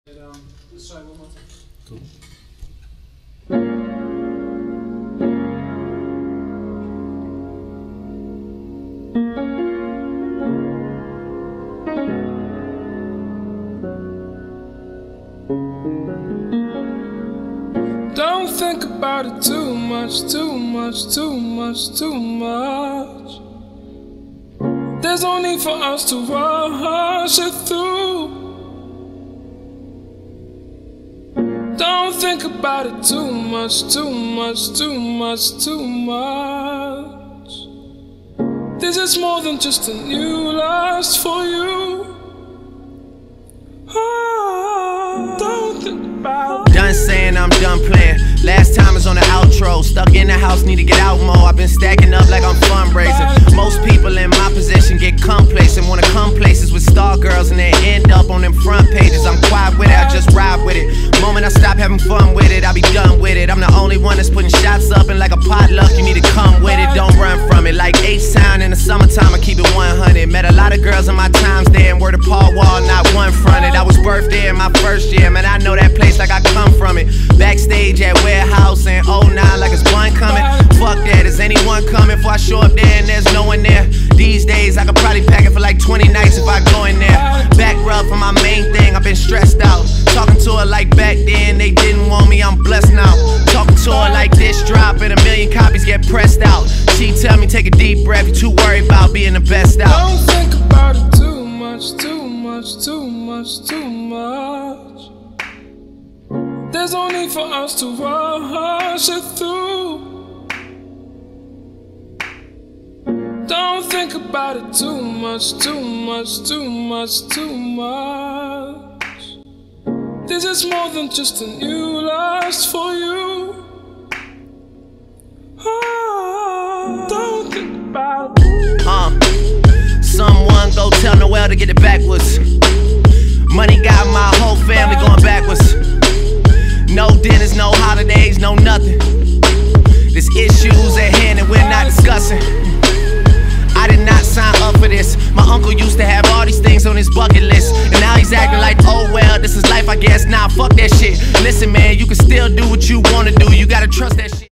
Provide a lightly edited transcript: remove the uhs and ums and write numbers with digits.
Let's try one more time. Cool. Don't think about it too much, too much, too much, too much. There's no need for us to rush it through. Don't think about it too much, too much, too much, too much. This is more than just a new lust for you. Don't think about it. Done saying I'm done playing. Last time is on the outro. Stuck in the house, need to get out more. I've been stacking up like I'm fundraising. Most people in my position get complacent, wanna come places with star girls and then end up on them front pages. I'm quiet with it, I just ride with it. Moment I stop having fun with it, I'll be done with it. I'm the only one that's putting shots up, and like a potluck, you need to come with it. Don't run from it. Like H-Town in the summertime, I keep it 100. Met a lot of girls in my times there, and word to Paul Wall, not one fronted. I was birthed there in my first year, man, I know that place like I come from it. Backstage at Warehouse in 09 like it's one coming. Fuck that, is anyone coming before I show up there and there's no one there? These days I could probably pack it for like 20 nights if I go in there. Back rub for my main thing, I've been stressed out. Talking to her like back then, they didn't want me, I'm blessed now. Talking to her like this drop and 1,000,000 copies get pressed out. She tell me take a deep breath, you too worried about being the best out. Don't think about it too much, too much, too much, too much. There's no need for us to rush it through. Don't think about it too much, too much, too much, too much. This is more than just a new lust for you. Don't think about it. Someone go tell Noel to get it backwards. Money got my whole family going backwards. No dinners, no holidays, no nothing. There's issues at hand and we're not discussing. I did not sign up for this. My uncle used to have all these things on his bucket list, and now he's acting like, oh well, this is life I guess. Nah, fuck that shit. Listen man, you can still do what you wanna do. You gotta trust that shit.